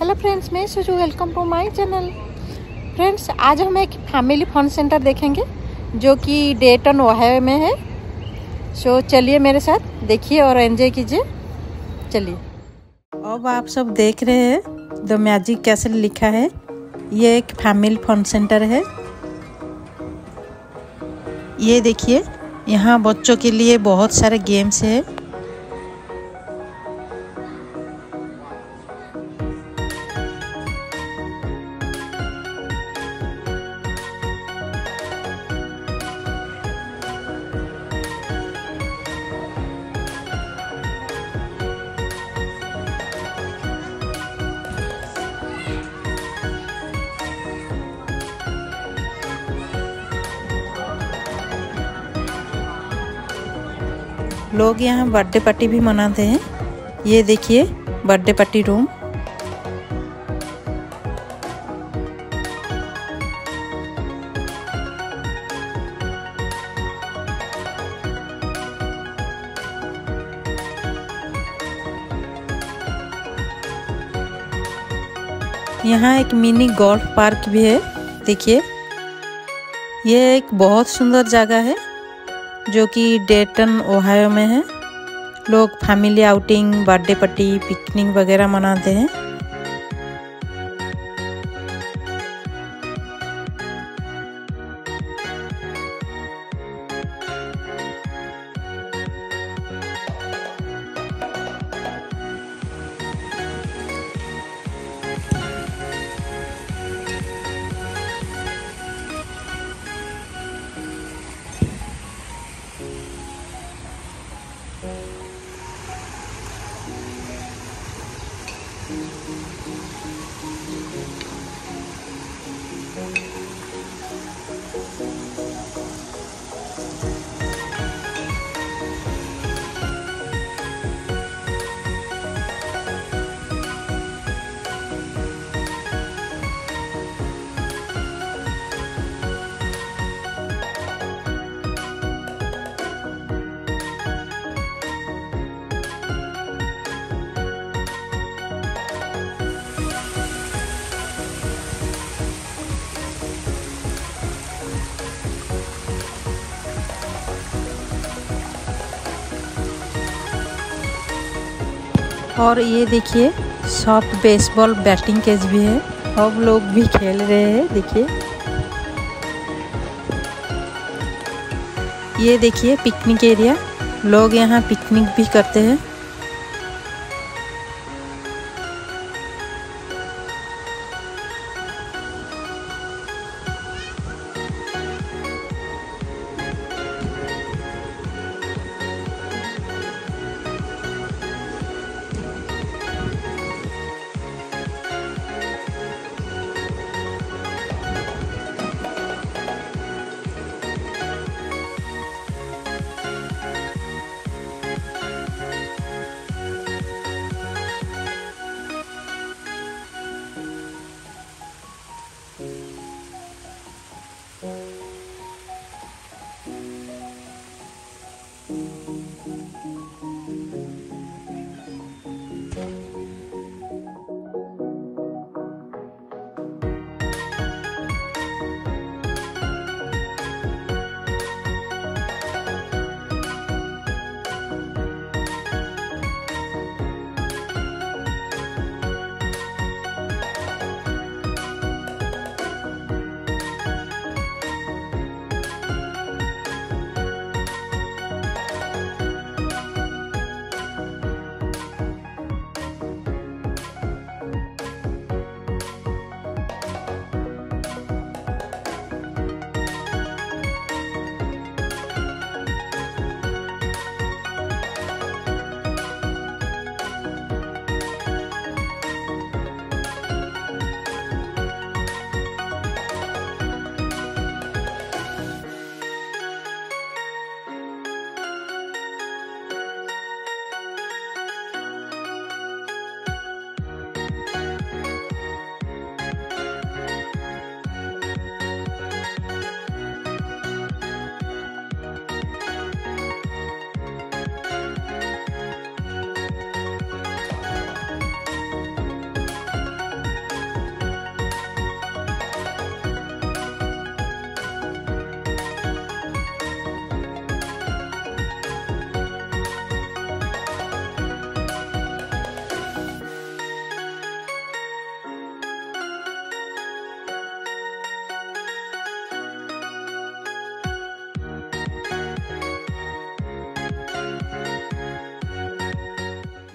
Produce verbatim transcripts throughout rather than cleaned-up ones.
Hello friends, मैं Suju, welcome to my channel. Friends, आज हम एक फैमिली फन सेंटर देखेंगे जो कि डेटन ओहायो में है। सो चलिए मेरे साथ देखिए और एंजॉय कीजिए। चलिए। अब आप सब देख रहे हैं द मैजिक कैसल लिखा है। ये एक फैमिली फन सेंटर है। ये देखिए, यहाँ बच्चों के लिए बहुत सारे गेम्स है। लोग यहाँ बर्थडे पार्टी भी मनाते हैं। ये देखिए बर्थडे पार्टी रूम। यहाँ एक मिनी गोल्फ पार्क भी है। देखिए, ये एक बहुत सुंदर जगह है जो कि डेटन ओहायो में है। लोग family outing, birthday party, picnic वगैरह मनाते हैं। और ये देखिए, सॉफ्ट बेसबॉल बैटिंग केज भी है। अब लोग भी खेल रहे हैं। देखिए, ये देखिए पिकनिक एरिया। लोग यहाँ पिकनिक भी करते हैं।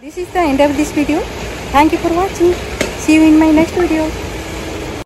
This is the end of this video. Thank you for watching. See you in my next video.